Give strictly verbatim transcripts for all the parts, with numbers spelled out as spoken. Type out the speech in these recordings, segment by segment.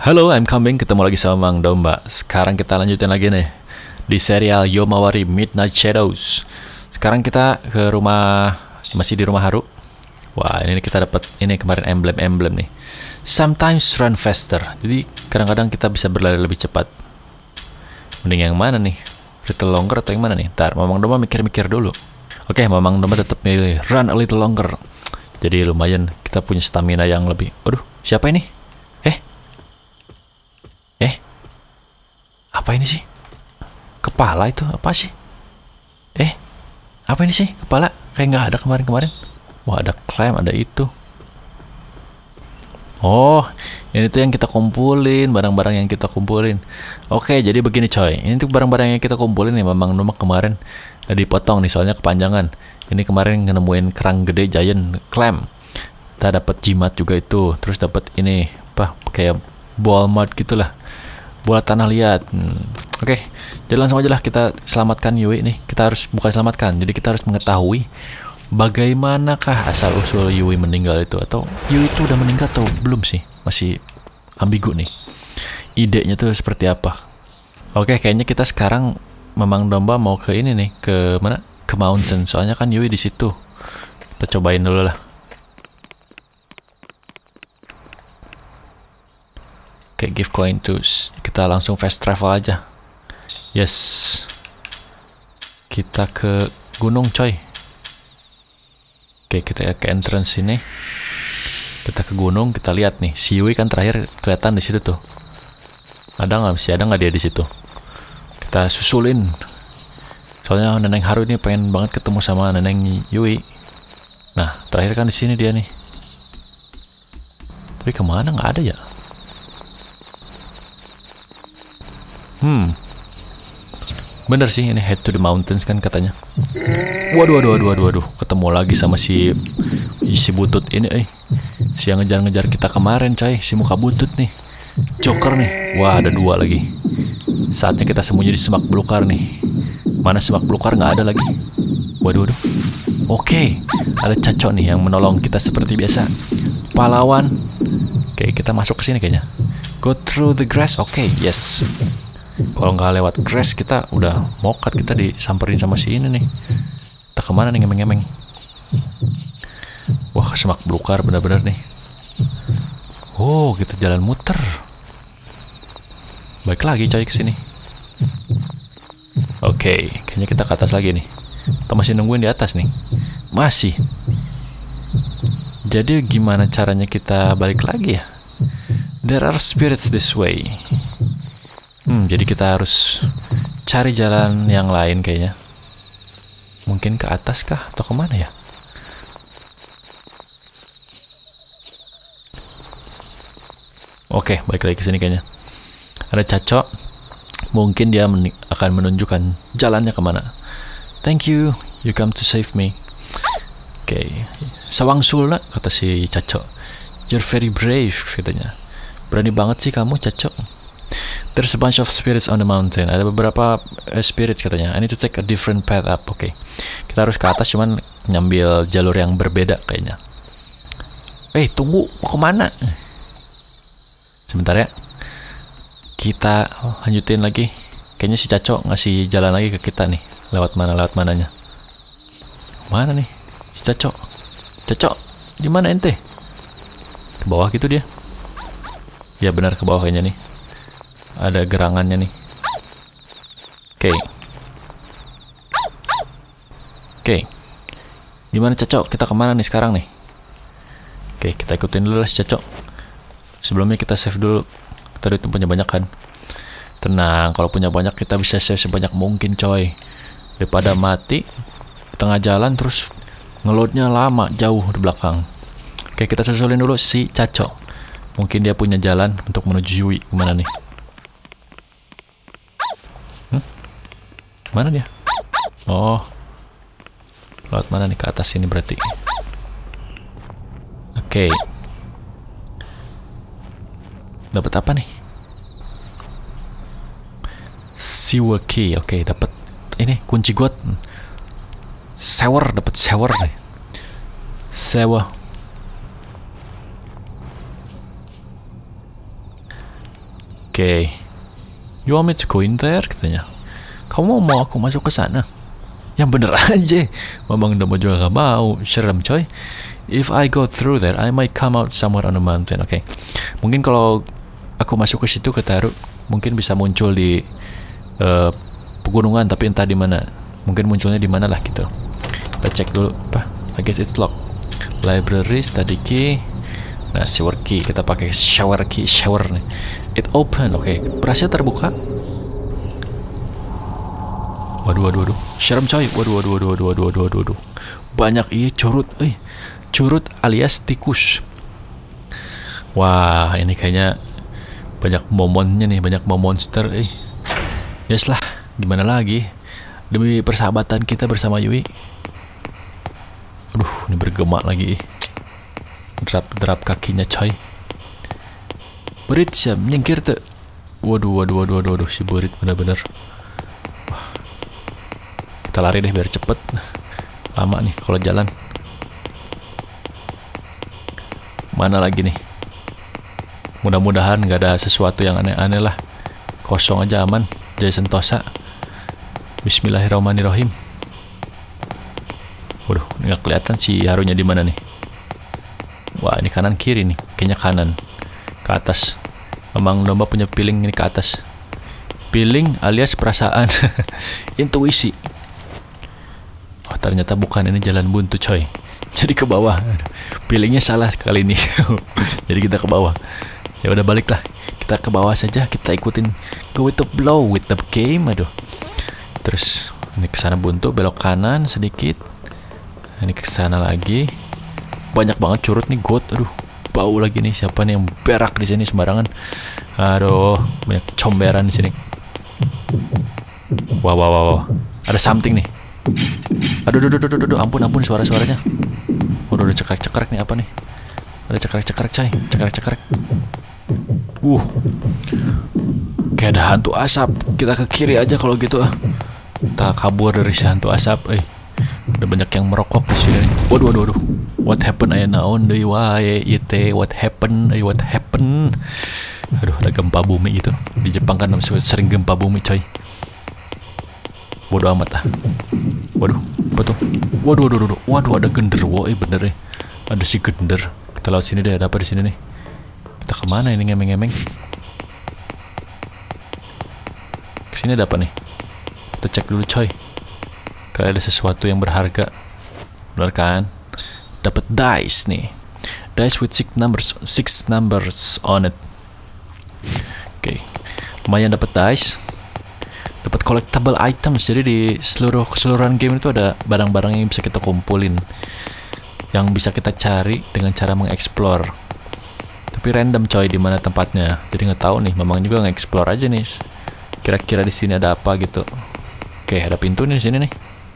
Halo, I'm coming. Ketemu lagi sama Mang Domba. Sekarang kita lanjutin lagi nih di serial Yomawari Midnight Shadows. Sekarang kita ke rumah, masih di rumah Haru. Wah, ini kita dapat ini kemarin emblem-emblem nih. Sometimes run faster. Jadi kadang-kadang kita bisa berlari lebih cepat. Mending yang mana nih? Little longer atau yang mana nih? Ntar, Mamang Domba mikir-mikir dulu. Oke, Mamang Domba tetap milih run a little longer. Jadi lumayan kita punya stamina yang lebih. Aduh, siapa ini? Eh? Eh? Apa ini sih? Kepala itu apa sih? Eh? Apa ini sih? Kepala kayak nggak ada kemarin-kemarin. Wah, ada clam, ada itu. Oh, ini tuh yang kita kumpulin, barang-barang yang kita kumpulin. Oke, jadi begini coy. Ini tuh barang-barang yang kita kumpulin nih, Mamang Domba kemarin dipotong nih, soalnya kepanjangan. Ini kemarin nemuin kerang gede giant clam. Kita dapat jimat juga itu. Terus dapat ini apa? Kayak ball mud gitulah. Bola tanah liat. Hmm. Oke, jadi langsung aja lah kita selamatkan Yui nih. Kita harus bukan selamatkan, jadi kita harus mengetahui bagaimanakah asal usul Yui meninggal itu, atau Yui itu udah meninggal atau belum sih? Masih ambigu nih. Idenya tuh seperti apa? Oke, kayaknya kita sekarang Mamang Domba mau ke ini nih, ke mana? Ke mountain. Soalnya kan Yui di situ. Kita cobain dulu lah. Oke, give coin to. Kita langsung fast travel aja. Yes. Kita ke gunung, coy. Oke, kita ke entrance sini. Kita ke gunung, kita lihat nih. Si Yui kan terakhir kelihatan di situ tuh. Ada nggak? Masih ada nggak dia di situ? Kita susulin. Soalnya Neneng Haru ini pengen banget ketemu sama Neneng Yui. Nah, terakhir kan di sini dia nih. Tapi kemana? Nggak ada ya? Hmm. Bener sih, ini head to the mountains kan katanya. Waduh, waduh, waduh, waduh, waduh. Ketemu lagi sama si si butut ini, eh. Si yang ngejar-ngejar kita kemarin, coy. Si muka butut nih. Joker nih. Wah, ada dua lagi. Saatnya kita sembunyi di semak belukar nih. Mana semak belukar? Nggak ada lagi. Waduh, waduh. Oke, ada Cacok nih yang menolong kita seperti biasa. Pahlawan. Oke, kita masuk ke sini kayaknya. Go through the grass. Oke, yes. Kalau nggak lewat grass kita udah mokat, kita disamperin sama si ini nih. Kita kemana nih ngemeng-ngemeng? Wah, semak belukar bener-bener nih. Oh, kita jalan muter. Baik lagi coy ke sini. Oke, kayaknya kita ke atas lagi nih. Kita masih nungguin di atas nih. Masih. Jadi gimana caranya kita balik lagi ya? There are spirits this way. Hmm, jadi kita harus cari jalan yang lain kayaknya. Mungkin ke atas kah? Atau kemana ya? Oke, balik lagi ke sini kayaknya. Ada Cacok. Mungkin dia men akan menunjukkan jalannya kemana. Thank you, you come to save me. Oke, Sawang Sulna, kata si Cacok. You're very brave, katanya. Berani banget sih kamu, Cacok. There's a bunch of spirits on the mountain. Ada beberapa uh, spirits katanya. I need to take a different path up. Oke, okay. Kita harus ke atas, cuman nyambil jalur yang berbeda kayaknya. Eh, hey, tunggu, mau kemana? Sebentar ya. Kita lanjutin lagi. Kayaknya si Cacok ngasih jalan lagi ke kita nih. Lewat mana, lewat mananya? Mana nih? Si Cacok. Cacok, di mana ente? Ke bawah gitu dia. Ya benar, ke bawah kayaknya nih. Ada gerangannya nih. Oke. Okay. Oke. Okay. Gimana Cacok? Kita kemana nih sekarang nih? Oke, okay, kita ikutin dulu lah si Cacok. Sebelumnya kita save dulu. Kita udah punya banyak kan. Tenang, kalau punya banyak kita bisa save sebanyak mungkin coy. Daripada mati di tengah jalan terus ngeloadnya lama jauh di belakang. Oke, okay, kita susulin dulu si Cacok. Mungkin dia punya jalan untuk menuju Yui. Gimana nih? Mana dia? Oh, lewat mana nih? Ke atas sini berarti. Oke. Okay. Dapat apa nih? Sewer key. Oke, okay, dapat ini kunci got. Sewer, dapat sewer nih. Sewer. Okay. You want me to go in there? Katanya. Kamu mau aku masuk ke sana? Yang bener aja. Mamang Domba juga gak mau. Serem coy. If I go through there, I might come out somewhere on the mountain. Oke. Okay. Mungkin kalau aku masuk ke situ ke Taru, mungkin bisa muncul di uh, pegunungan, tapi entah di mana. Mungkin munculnya di mana lah gitu. Kita cek dulu apa? I guess it's locked. Library, study key. Nah, shower key. Kita pakai shower key, shower nih. It open. Oke, okay. Berhasil terbuka. Waduh, waduh, waduh. Serem coy. Waduh, waduh, waduh, waduh, waduh, waduh, waduh. Banyak iya curut. Eh, curut alias tikus. Wah, ini kayaknya banyak momonnya nih, banyak monster. Eh, yes lah. Gimana lagi? Demi persahabatan kita bersama Yui. Aduh, ini bergema lagi. Drap-drap kakinya coy. Berit siap nyengkir tuh. Waduh, waduh, waduh, waduh, waduh, si Berit bener-bener. Wah. Kita lari deh biar cepet. Lama nih kalau jalan. Mana lagi nih? Mudah-mudahan nggak ada sesuatu yang aneh-aneh lah. Kosong aja aman. Jaya Sentosa. Bismillahirrahmanirrahim. Waduh, nggak kelihatan si Harunya di mana nih. Wah, ini kanan kiri nih. Kayaknya kanan. Ke atas. Memang Domba punya feeling ini ke atas. Feeling alias perasaan. Intuisi. Oh, ternyata bukan, ini jalan buntu coy. Jadi ke bawah. Feelingnya salah kali ini. Jadi kita ke bawah. Ya udah balik lah. Kita ke bawah saja. Kita ikutin go with the flow with the game. Aduh. Terus ini ke sana buntu, belok kanan sedikit. Ini ke sana lagi. Banyak banget curut nih, got. Aduh, bau lagi nih. Siapa nih yang berak di sini sembarangan? Aduh, banyak comberan di sini. Wow, wow, wow, wow. Ada something nih. Aduh, aduh, aduh, aduh, aduh. Ampun, ampun suara-suaranya. Waduh, ada cekrek-cekrek nih, apa nih? Ada cekrek-cekrek, coy. Cekrek-cekrek. Uh. Kayak ada hantu asap. Kita ke kiri aja kalau gitu ah. Kita kabur dari si hantu asap. Eh. Ada banyak yang merokok di sini. Waduh, waduh, waduh. What happened? Aya naon deui wae ieu teh? What happened? Ay, what happened? Aduh, ada gempa bumi gitu. Di Jepang kan sering gempa bumi, coy. Bodoh amat ah. Waduh, apa tuh? Waduh, waduh, waduh. Waduh, ada genderuwo, eh bener eh. Ada si gender. Kita lewat sini deh, ada apa di sini nih? Kita kemana ini ngemeng-ngemeng? Kesini ada apa nih? Kita cek dulu coy. Kalau ada sesuatu yang berharga. Benar kan? Dapat dice nih. Dice with six numbers, six numbers on it. Oke. Okay. Lumayan dapat dice. Dapat collectible items. Jadi di seluruh keseluruhan game itu ada barang-barang yang bisa kita kumpulin. Yang bisa kita cari dengan cara mengeksplor. Tapi random coy di mana tempatnya. Jadi nggak tahu nih. Memang juga nge-explore aja nih. Kira-kira di sini ada apa gitu. Oke, ada pintu nih di sini nih.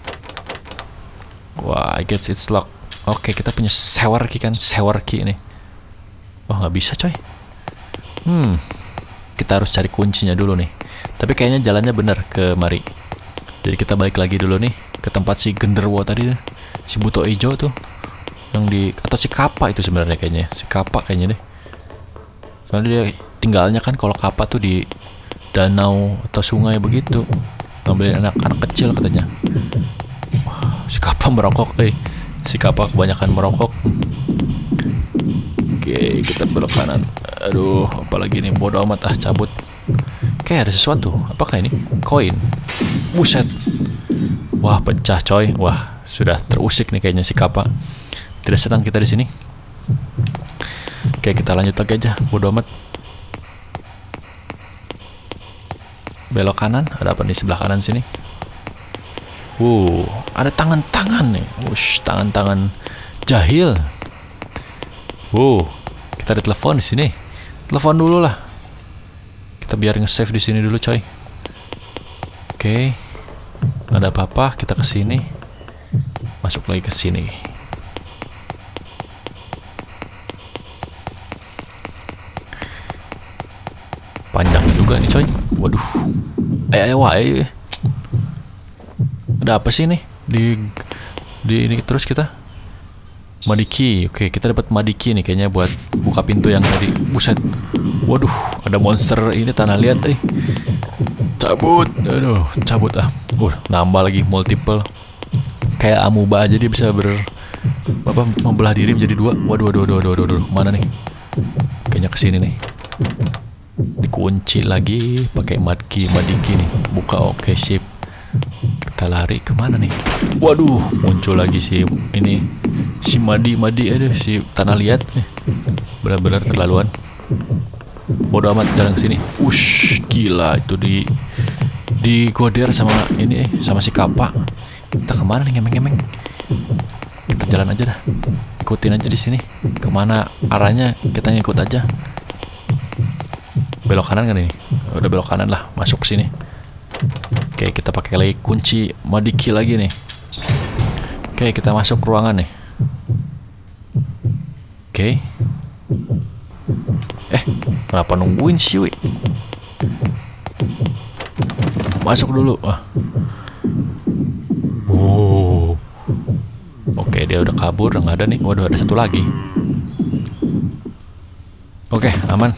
Wah, I guess it's locked. Oke, kita punya shower key kan, shower key ini. Oh, nggak bisa coy. Hmm, kita harus cari kuncinya dulu nih. Tapi kayaknya jalannya bener ke mari. Jadi kita balik lagi dulu nih ke tempat si genderuwo tadi, si buto ijo tuh, yang di atau si Kappa itu sebenarnya kayaknya, si Kappa kayaknya deh. Soalnya dia tinggalnya kan kalau Kappa tuh di danau atau sungai begitu. Ngambilin anak-anak kecil katanya. Wah, si Kappa merokok, eh. Si Kappa kebanyakan merokok. Oke, kita belok kanan. Aduh, apalagi nih, bodoh amat ah, cabut. Kayak ada sesuatu. Apakah ini? Koin. Buset. Wah, pecah coy. Wah, sudah terusik nih kayaknya si Kappa. Tidak senang kita di sini. Oke, kita lanjut lagi aja. Bodoh amat. Belok kanan, ada apa nih sebelah kanan sini? Wow, ada tangan-tangan nih. Wush, tangan-tangan jahil. Wow, kita ada telepon di sini. Telepon dulu lah. Kita biar nge-save di sini dulu, coy. Oke, nggak ada apa-apa. Kita ke sini. Masuk lagi ke sini. Panjang juga nih, coy. Waduh. Eh, ayo, ayo. Ada apa sih nih di di ini terus kita? Madiki. Oke, kita dapat Madiki nih kayaknya buat buka pintu yang tadi. Buset. Waduh, ada monster ini tanah liat eh. Cabut. Aduh, cabut ah. Uh, nambah lagi multiple. Kayak amuba aja dia bisa ber apa membelah diri menjadi dua. Waduh, waduh, waduh, waduh, waduh, waduh. Kemana nih? Kayaknya kesini nih. Dikunci lagi pakai Madiki, Madiki nih. Buka, oke, sip. Kita lari kemana nih? Waduh, muncul lagi si ini si Madi Madi aduh si tanah liat eh. Benar-benar terlaluan. Bodoh amat jalan sini. Ush, gila itu di di goder sama ini eh sama si Kappa. Kita kemana nih ngemeng-ngemeng? Kita jalan aja dah. Ikutin aja di sini. Kemana arahnya kita ngikut aja. Belok kanan kan ini? Udah belok kanan lah, masuk sini. Oke, kita pakai lagi kunci Madiki lagi nih. Oke, kita masuk ruangan nih. Oke. Eh, kenapa nungguin sih, wi? Masuk dulu. Ah. Wow. Oke, dia udah kabur, nggak ada nih. Waduh, ada satu lagi. Oke, aman.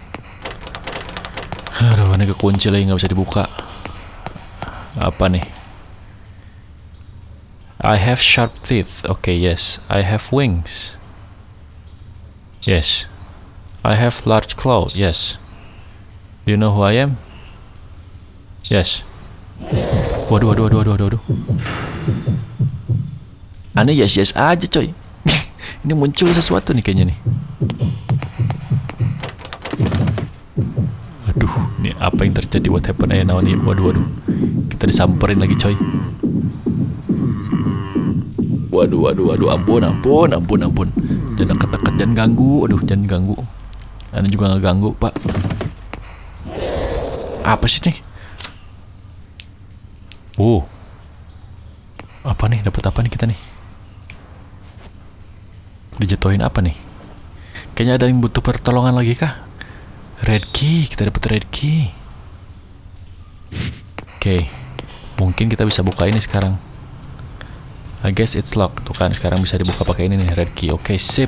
Aduh, ini kekunci lagi, nggak bisa dibuka. Apa nih? I have sharp teeth. Okay, yes. I have wings. Yes. I have large claw. Yes. Do you know who I am? Yes. Waduh, waduh, waduh, waduh, waduh. Aneh yes, yes aja coy. Ini muncul sesuatu nih kayaknya nih. Aduh, ini apa yang terjadi? What happened? Eh, nawan nih. Waduh, waduh. Kita disamperin lagi coy. Waduh, waduh, waduh, ampun, ampun, ampun, ampun. Jangan dekat-dekat, jangan ganggu. Aduh, jangan ganggu. Anda juga nggak ganggu, Pak. Apa sih nih? Oh, apa nih? Dapat apa nih kita nih? Dijatuhin apa nih? Kayaknya ada yang butuh pertolongan lagi kah? Red key, kita dapat red key. Oke, okay. Mungkin kita bisa buka ini sekarang. I guess it's locked. Tuh kan, sekarang bisa dibuka pakai ini nih, red key. Oke, okay, sip.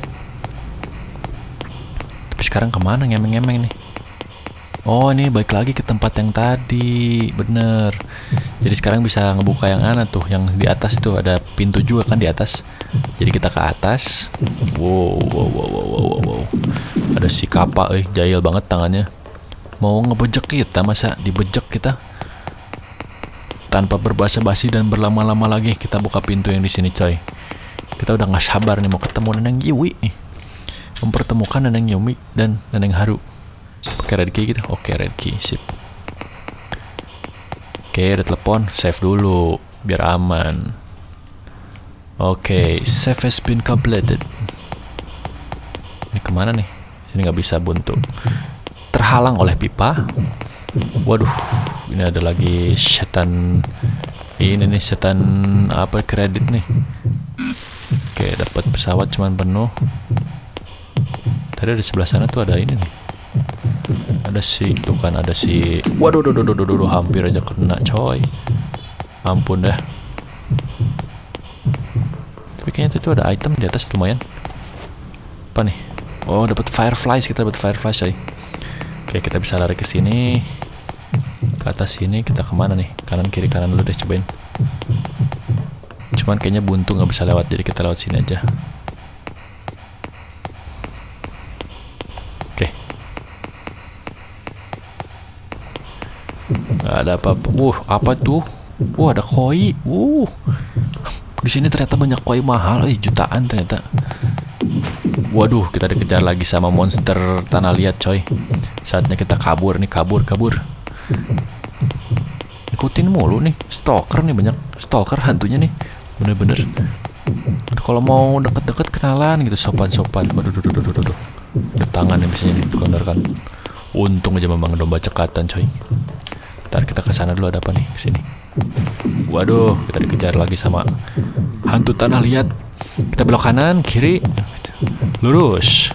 Tapi sekarang kemana ngemeng-ngemeng nih? Oh, ini balik lagi ke tempat yang tadi. Bener. Jadi sekarang bisa ngebuka yang mana tuh? Yang di atas itu ada pintu juga kan di atas. Jadi kita ke atas. Wow, wow, wow, wow, wow, wow. Ada si Kappa, eh, jahil banget tangannya. Mau ngebejek kita, masa dibejek kita? Tanpa berbasa-basi dan berlama-lama lagi kita buka pintu yang di sini, coy. Kita udah nggak sabar nih mau ketemu Neneng Yumi nih. Mempertemukan Neneng Yumi dan Neneng Haru. Pakai red key gitu. Oke, red key, sip. Oke, ada telepon. Save dulu biar aman. Oke, save has been completed. Ini kemana nih? Sini nggak bisa, buntu. Terhalang oleh pipa. Waduh, ini ada lagi setan. Ini nih setan apa kredit nih. Oke, dapat pesawat cuman penuh. Tadi di sebelah sana tuh ada ini nih. Ada si itu kan, ada si. Waduh, waduh, waduh, waduh, waduh, hampir aja kena, coy. Ampun dah. Tapi kayaknya itu ada item di atas lumayan. Apa nih? Oh, dapat fireflies, kita dapat fireflies, coy. Oke, kita bisa lari ke sini. Ke atas sini, kita kemana nih? Kanan kiri kanan dulu deh, cobain. Cuman kayaknya buntu nggak bisa lewat, jadi kita lewat sini aja. Oke. Nggak ada apa-apa. Wuh, apa tuh? Wah, ada koi. Wuh. Di sini ternyata banyak koi mahal, eh jutaan ternyata. Waduh, kita dikejar lagi sama monster tanah liat, coy. Saatnya kita kabur nih, kabur, kabur. Ikutin mulu nih, stalker nih, banyak stalker hantunya nih, bener-bener. Kalau mau deket-deket kenalan gitu, sopan-sopan. Waduh, waduh, waduh, waduh, waduh. Ada tangan yang biasanya nih, tukang kan. Untung aja memang domba cekatan, coy. Ntar kita ke sana dulu, ada apa nih? Kesini. Waduh, kita dikejar lagi sama hantu tanah liat. Kita belok kanan, kiri, lurus.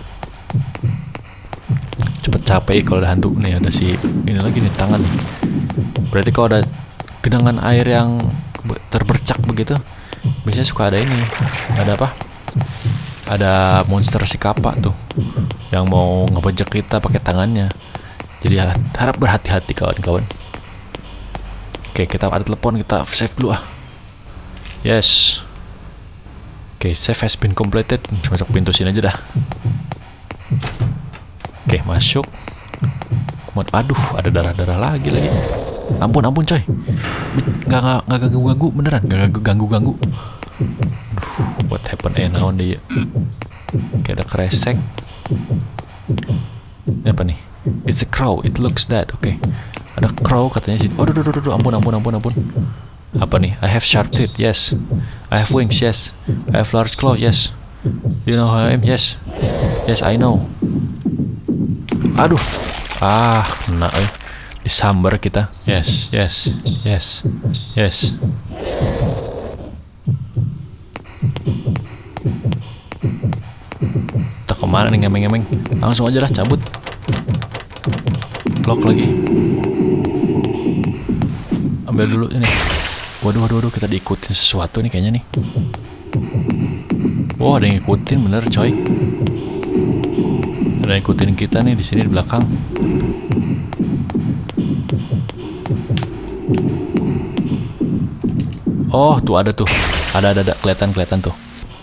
Cepet capek kalau ada hantu nih, ada si ini lagi nih, tangan nih. Berarti kalau ada genangan air yang terbercak begitu, biasanya suka ada ini. Ada apa? ada monster si kapak tuh yang mau ngebejek kita pakai tangannya. Jadi harap berhati-hati kawan-kawan. Oke, kita ada telepon, kita save dulu ah. Yes. Oke, save has been completed. Masuk pintu sini aja dah. Oke, masuk. Aduh, ada darah-darah lagi lagi. Ampun, ampun coy. Nggak, nggak, nggak ganggu-ganggu, beneran. Nggak ganggu-ganggu. What happened eh naon dia? Oke, ada kresek. Ini apa nih? It's a crow, it looks dead. Oke, ada crow katanya sini. Aduh, aduh, aduh, ampun, ampun, ampun, ampun. Apa nih? I have sharp teeth, yes. I have wings, yes. I have large claw, yes. You know how I am, yes. Yes, I know. Aduh, ah, kena eh. Disambar kita. Yes, yes, yes, yes. Kita kemana nih ngemeng-ngemeng? Langsung aja lah cabut. Lock lagi. Ambil dulu ini. Waduh, waduh, waduh, kita diikutin sesuatu nih kayaknya nih. Wah, ada yang ngikutin bener coy. Ada yang ngikutin kita nih di sini di belakang. Oh, tuh ada tuh. Ada ada ada kelihatan kelihatan tuh.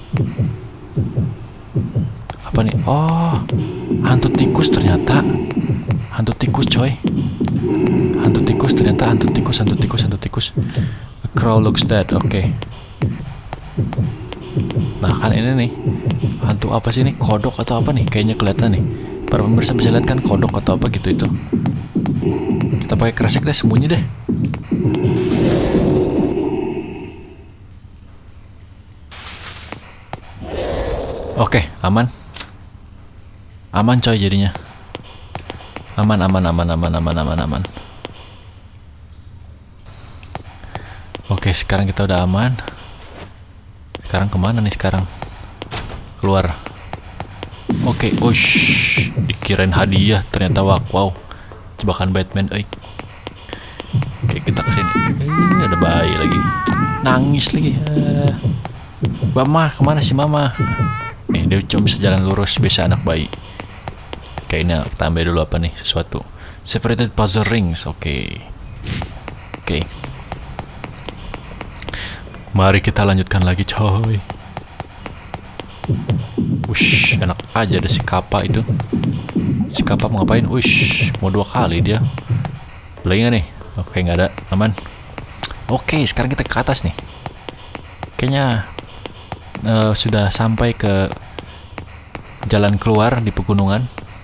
Apa nih? Oh, hantu tikus ternyata. Hantu tikus coy. Hantu tikus ternyata hantu tikus hantu tikus hantu tikus. A crow looks dead. Oke. Okay. Nah kan ini nih hantu apa sih nih? Kodok atau apa nih? Kayaknya kelihatan nih. Para pemirsa bisa lihat kan kodok atau apa gitu itu. Kita pakai kresek deh, sembunyi deh. Oke, okay, aman. Aman coy jadinya. Aman, aman, aman, aman, aman, aman, aman. Oke, sekarang kita udah aman. Sekarang kemana nih sekarang? Keluar. Oke, ush, dikirain hadiah, ternyata wow, jebakan Batman, eh. Oke, kita kesini. Eh, ada bayi lagi, nangis lagi. Eh. Mama, kemana sih mama? Eh, dia cuma bisa jalan lurus, biasa anak bayi. Kayaknya kita ambil dulu apa nih, sesuatu. Separated puzzle rings, oke. Okay. Oke. Okay. Mari kita lanjutkan lagi, coy. Wush, enak aja ada si kapa itu. Si kapa mau ngapain? Wush, mau dua kali dia. Boleh nggak nih? Oke, nggak ada, aman. Oke, sekarang kita ke atas nih. Kayaknya uh, sudah sampai ke jalan keluar di pegunungan.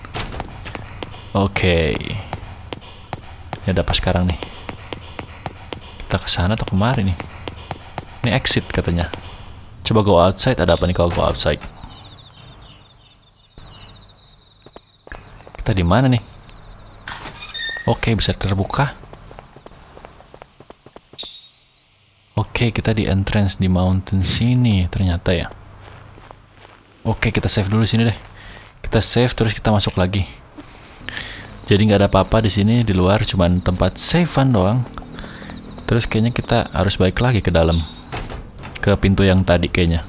Oke. Ini ada apa sekarang nih? Kita ke sana atau kemari nih? Ini exit katanya. Coba go outside, ada apa nih kalau go outside? Kita di mana nih? Oke, bisa terbuka. Oke, kita di entrance di mountain sini ternyata ya. Oke, kita save dulu sini deh. Kita save terus kita masuk lagi. Jadi nggak ada apa-apa di sini, di luar cuman tempat save-an doang. Terus kayaknya kita harus balik lagi ke dalam. Ke pintu yang tadi kayaknya.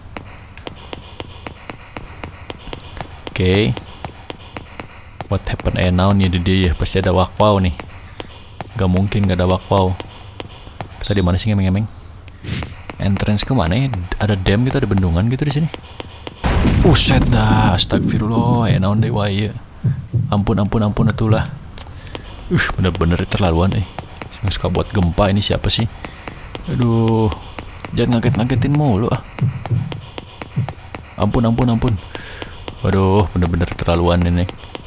Oke. Okay. What happened eh now nih dia pasti ada wow nih. Gak mungkin gak ada wow. Kita di mana sih ngemeng-ngemeng? Entrance ke mana ya? Ada dam gitu, ada bendungan gitu di sini. Buset dah, astagfirullah, eh naon deh waya. Ampun ampun ampun itulah. Uh, bener-bener terlaluan eh. Yang suka buat gempa ini siapa sih? Aduh. Jangan ngaget-ngagetin mulu ah. Ampun, ampun, ampun. Waduh, bener-bener terlaluan ini.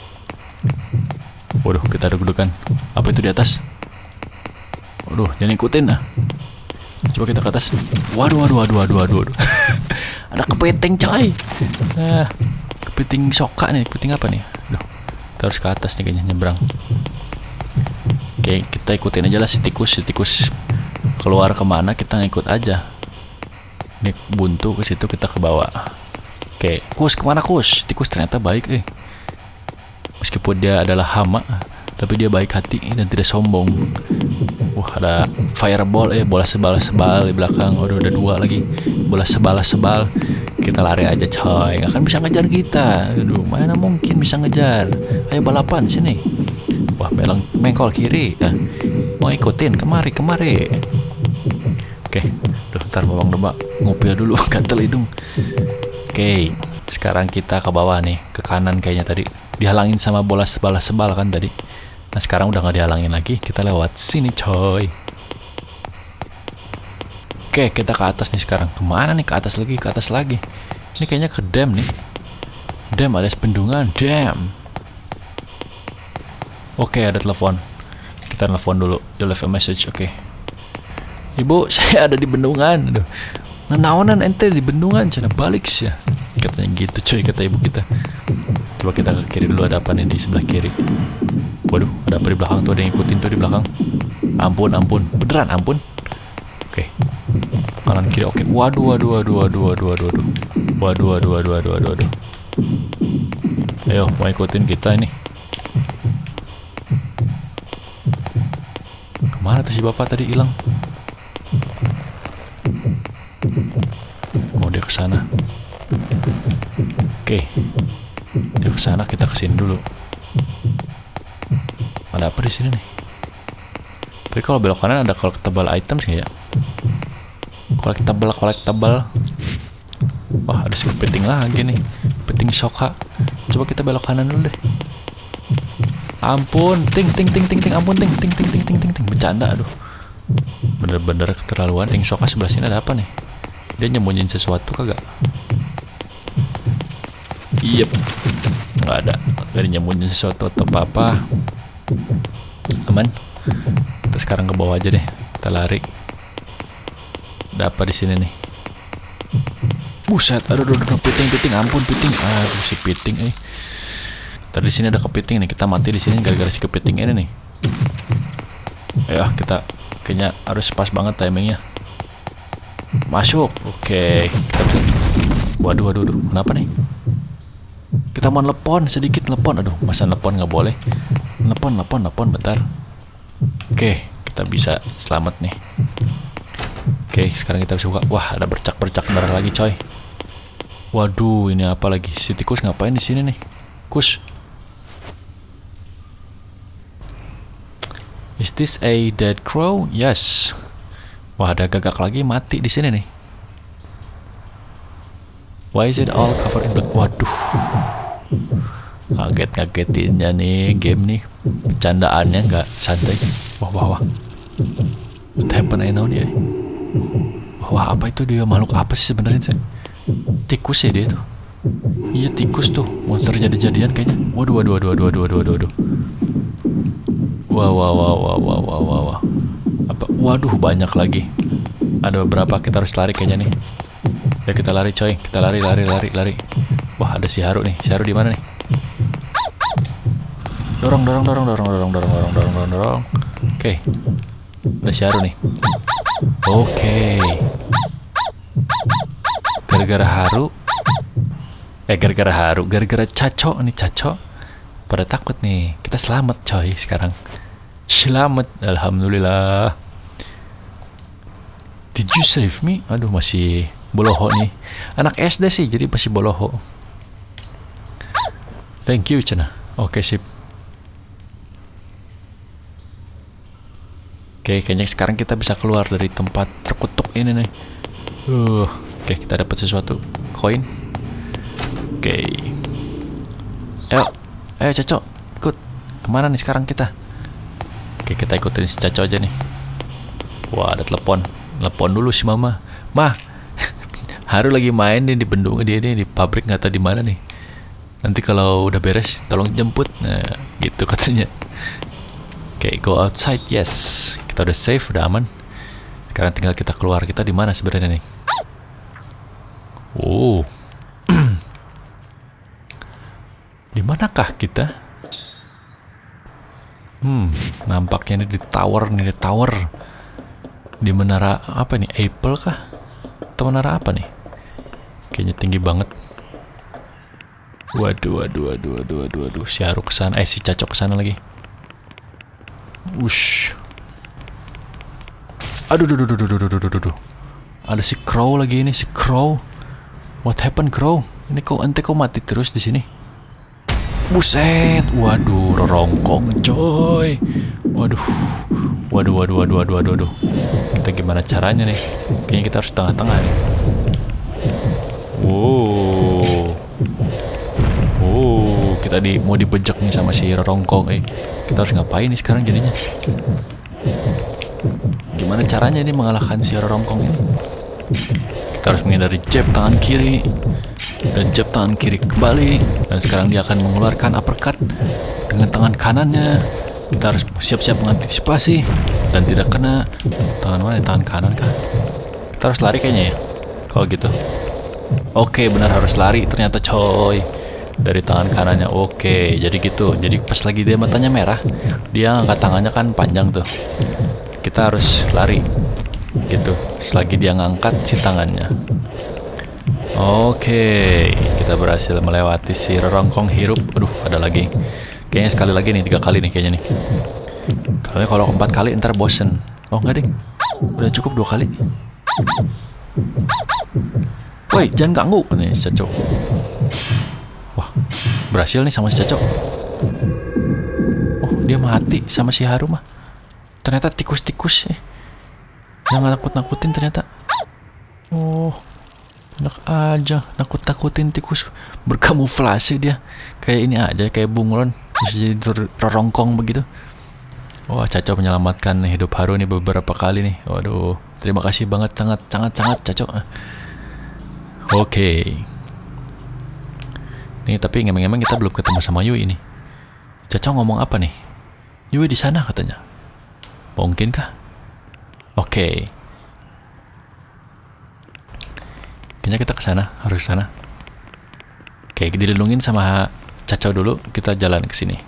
Waduh, kita deg-degan. Apa itu di atas? Waduh, jangan ikutin ah. Coba kita ke atas. Waduh, waduh, waduh, waduh, waduh, waduh. Ada kepiting coy. Nah, kepiting soka nih. Kepiting apa nih? Aduh, kita harus ke atas nih kayaknya, nyebrang. Oke, kita ikutin aja lah si tikus. Si tikus keluar kemana kita ngikut aja. Ini buntu ke situ, kita ke bawah. Oke, kus kemana kus? Tikus ternyata baik eh. Meskipun dia adalah hama, tapi dia baik hati dan tidak sombong. Wah, ada fireball eh, bola sebal-sebal di belakang. Waduh, ada dua lagi. Bola sebal-sebal. Kita lari aja coy, nggak akan bisa ngejar kita. Aduh, mana mungkin bisa ngejar. Ayo balapan sini. Wah, belong mengkol kiri. Nah, mau ikutin kemari kemari. Oke, duh, ntar bawang domba ngupil dulu, gatel hidung. Oke, sekarang kita ke bawah nih, ke kanan kayaknya tadi. Dihalangin sama bola sebal-sebal kan tadi. Nah sekarang udah nggak dihalangin lagi, kita lewat sini coy. Oke, kita ke atas nih sekarang. Kemana nih? Ke atas lagi, ke atas lagi. Ini kayaknya ke dam nih. Dam, ada bendungan, dam. Oke, ada telepon. Kita telepon dulu. You leave a message, oke. Ibu, saya ada di bendungan. Aduh. Naonan ente di bendungan, cina balik sih ya. Katanya gitu coy, kata ibu kita. Coba kita ke kiri dulu, ada apa nih di sebelah kiri. Waduh, ada apa di belakang tuh, ada yang ngikutin tuh di belakang. Ampun, ampun. Beneran ampun. Oke. Kanan kiri, oke. Waduh, waduh, waduh, waduh, waduh, waduh, waduh. Waduh, waduh, waduh, waduh, waduh, waduh. Ayo, mau ikutin kita ini. Kemana tuh si bapak tadi hilang? Oh, dia ke sana. Oke. Dia ke sana, kita kesini dulu. Ada apa di sini nih? Tapi kalau belok kanan ada collectible items ya? Collectible, collectible. Wah, ada si kepiting lagi nih. Kepiting soka. Coba kita belok kanan dulu deh. Ampun, ting ting ting ting ting, ampun ting ting ting ting ting ting ting. Bercanda, aduh. Bener-bener keterlaluan. Ting soka sebelah sini ada apa nih? Dia nyembunyiin sesuatu kagak? Iya, yep. Nggak ada. Nggak nyembunyiin sesuatu atau apa-apa. Aman. Kita sekarang ke bawah aja deh. Kita lari. Ada apa di sini nih? Buset, aduh, aduh, aduh, piting, piting, ampun, piting. Aduh, si piting, eh. Tadi di sini ada kepiting nih, kita mati di sini gara-gara si kepiting ini nih. Ya, kita kayaknya harus pas banget timingnya. Masuk, oke. Kita bisa. Waduh, waduh, waduh, kenapa nih? Kita mau telepon sedikit, telepon. Aduh, masa telepon nggak boleh? Telepon, telepon, telepon, bentar. Oke, kita bisa selamat nih. Oke, sekarang kita bisa buka. Wah, ada bercak-bercak darah lagi, coy. Waduh, ini apa lagi? Si tikus ngapain di sini nih? Kus. Is this a dead crow? Yes. Wah, ada gagak lagi mati di sini nih. Why is it all covered in blood? Waduh. Kaget-kagetinnya nih game nih. Bercandaannya nggak santai. Wah, wah, wah. What happened I know nih. Wah, apa itu dia? Makhluk apa sih sebenarnya? Tikus ya dia tuh. Iya, tikus tuh. Monster jadi-jadian kayaknya. Waduh, waduh, waduh, waduh, waduh, waduh, waduh. Wah, wah, wah, wah, wah, wah, wah, wah. Apa? Waduh, banyak lagi. Ada beberapa, kita harus lari kayaknya nih. Ya, kita lari coy. Kita lari, lari, lari, lari. Wah, ada si Haru nih. Si Haru di mana nih? Dorong, dorong, dorong, dorong, dorong, dorong, dorong, dorong, dorong, dorong. Oke. Ada si Haru nih. Oke. Gara-gara Haru. Eh, gara-gara Haru. Gara-gara Caco nih, Caco. Pada takut nih. Kita selamat coy sekarang. Selamat. Alhamdulillah. Did you save me? Aduh, masih boloho nih. Anak S D sih, jadi masih boloho. Thank you, Cina. Oke, sip. Oke, kayaknya sekarang kita bisa keluar dari tempat terkutuk ini nih. Uh, oke, kita dapat sesuatu. Koin. Oke. Ayo, ayo Caco, ikut. Kemana nih sekarang kita? Oke, kita ikutin si Caco aja nih. Wah, ada telepon. Telepon dulu si Mama. Mah, Haru lagi main nih di bendung dia nih di pabrik, nggak tahu di mana nih. Nanti kalau udah beres, tolong jemput. Nah, gitu katanya. Oke, okay, go outside. Yes, kita udah safe, udah aman. Sekarang tinggal kita keluar. Kita di mana sebenarnya nih? Oh, di manakah kita? Hmm, nampaknya ini di tower nih, di tower. Di menara apa nih? Apple kah? Atau menara apa nih? Kayaknya tinggi banget. Waduh, waduh, waduh, waduh, waduh, waduh. Si Haru kesana, eh si Caco kesana lagi. Wush. Aduh, aduh, aduh, aduh, aduh, aduh, aduh, aduh. Ada si Crow lagi ini, si Crow. What happened, Crow? Ini kok ente kok mati terus di sini? Buset, waduh, rorongkong, coy. Waduh, waduh, waduh, waduh, waduh, waduh, waduh. Kita gimana caranya nih? Kayaknya kita harus tengah-tengah nih. Wow, wow, kita di mau dibejek nih sama si rorongkong. Eh, kita harus ngapain nih sekarang jadinya? Gimana caranya ini mengalahkan si rorongkong ini? Kita harus menghindari jab tangan kiri dan jab tangan kiri kembali, dan sekarang dia akan mengeluarkan uppercut dengan tangan kanannya. Kita harus siap-siap mengantisipasi dan tidak kena. Tangan mana? Tangan kanan kah? Kita harus lari kayaknya ya kalau gitu. Oke, benar, harus lari ternyata, coy, dari tangan kanannya. Oke, jadi gitu. Jadi pas lagi dia matanya merah, dia angkat tangannya kan panjang tuh, kita harus lari gitu selagi dia ngangkat si tangannya. Oke, kita berhasil melewati si rorongkong hirup. Aduh, ada lagi. Kayaknya sekali lagi nih, tiga kali nih kayaknya nih. Karena kalau empat kali ntar bosen. Oh enggak ding, udah cukup dua kali. Woi, jangan ganggu nih si Caco. Wah, berhasil nih sama si Caco. Oh, dia mati sama si Haru mah. Ternyata tikus-tikus eh. Yang nakut-nakutin ternyata. Oh, enak aja nakut-nakutin tikus, berkamuflase dia. Kayak ini aja, kayak bunglon, bisa jadi rorongkong begitu. Wah, Caco menyelamatkan hidup Haru nih beberapa kali nih. Waduh, terima kasih banget, sangat sangat sangat Caco. Oke. Nih, tapi ngemeng-ngemeng kita belum ketemu sama Yui ini. Caco ngomong apa nih? Yui di sana katanya. Mungkinkah? Oke. Kayaknya kita ke sana, harus ke sana. Oke, dilindungin sama Caco dulu, kita jalan ke sini.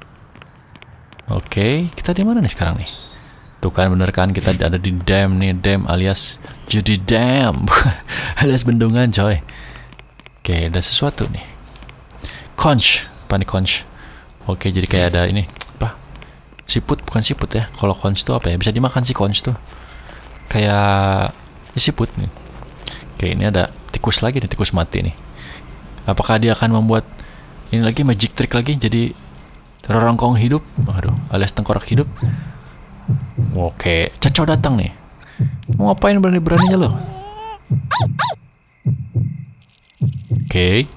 Oke, kita di mana nih sekarang nih? Tuh kan, bener kan, kita ada di dam nih, dam alias jadi dam. Alias bendungan, coy. Oke, ada sesuatu nih. Conch, apa nih conch? Oke, jadi kayak ada ini, apa? Siput, bukan siput ya. Kalau conch itu apa ya? Bisa dimakan sih conch tuh. Kayak ya, siput nih. Oke, ini ada tikus lagi nih, tikus mati nih. Apakah dia akan membuat ini lagi magic trick lagi jadi rorongkong hidup? Aduh, alias tengkorak hidup. Oke, Caco datang nih. Mau ngapain berani-beraninya lo? Oke.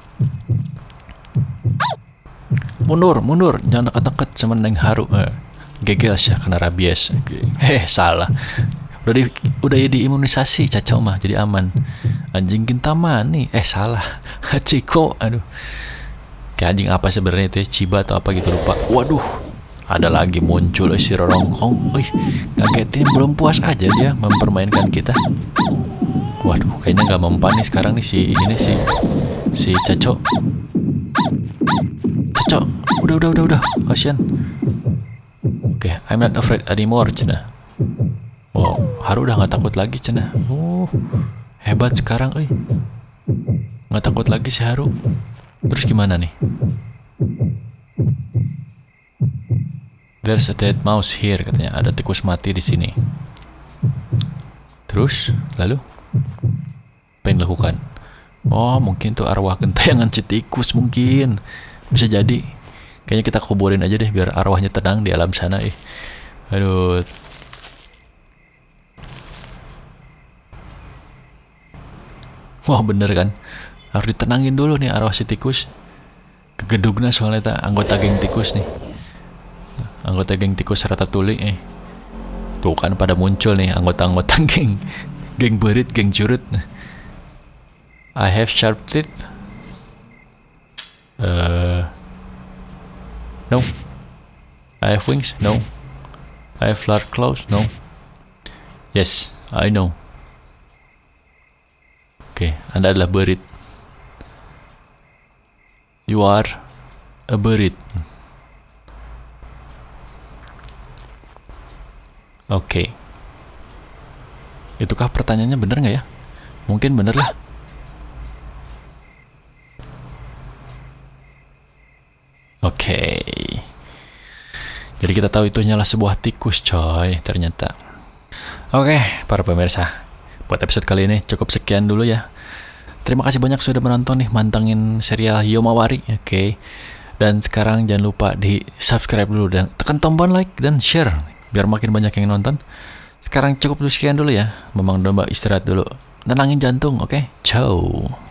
Mundur, mundur, jangan dekat-dekat sama Neng Haru. Eh, gegel sih kena rabies. Eh, salah. Udah di udah diimunisasi Caco mah, jadi aman. Anjing Kintaman nih. Eh, salah. Hachiko, aduh. Kayak anjing apa sebenarnya itu ya? Chiba atau apa gitu, lupa. Waduh. Ada lagi muncul si rorongkong. Wih, ngagetin, belum puas aja dia mempermainkan kita. Waduh, kayaknya nggak mempan nih sekarang nih si ini si si Caco. Caco, udah udah udah udah, kasian. Oke, okay, I'm not afraid anymore, cina. Oh, Haru udah nggak takut lagi, cina. Oh, hebat sekarang, eh. Nggak takut lagi si Haru. Terus gimana nih? There's a dead mouse here, katanya. Ada tikus mati di sini. Terus, lalu apa yang dilakukan? Oh, mungkin tuh arwah gentayangan si tikus mungkin. Bisa jadi. Kayaknya kita kuburin aja deh biar arwahnya tenang di alam sana, eh. Aduh. Wah, bener kan? Harus ditenangin dulu nih arwah si tikus. Kegedugna soalnya ta, anggota geng tikus nih. Anggota geng tikus Ratatouille, eh. Tuh kan pada muncul nih anggota-anggota geng geng berit, geng curut. I have sharp teeth. Uh, no. I have wings. No. I have large claws. No. Yes, I know. Oke, okay, Anda adalah berit. You are a berit. Oke. Okay. Itukah pertanyaannya, bener nggak ya? Mungkin bener lah. Oke. Okay. Jadi kita tahu itu hanyalah sebuah tikus, coy, ternyata. Oke, okay, para pemirsa. Buat episode kali ini cukup sekian dulu ya. Terima kasih banyak sudah menonton nih, mantengin serial Yomawari. Oke. Okay. Dan sekarang jangan lupa di subscribe dulu dan tekan tombol like dan share biar makin banyak yang nonton. Sekarang cukup dulu, sekian dulu ya. Memang domba istirahat dulu. Tenangin jantung, oke? Okay? Ciao.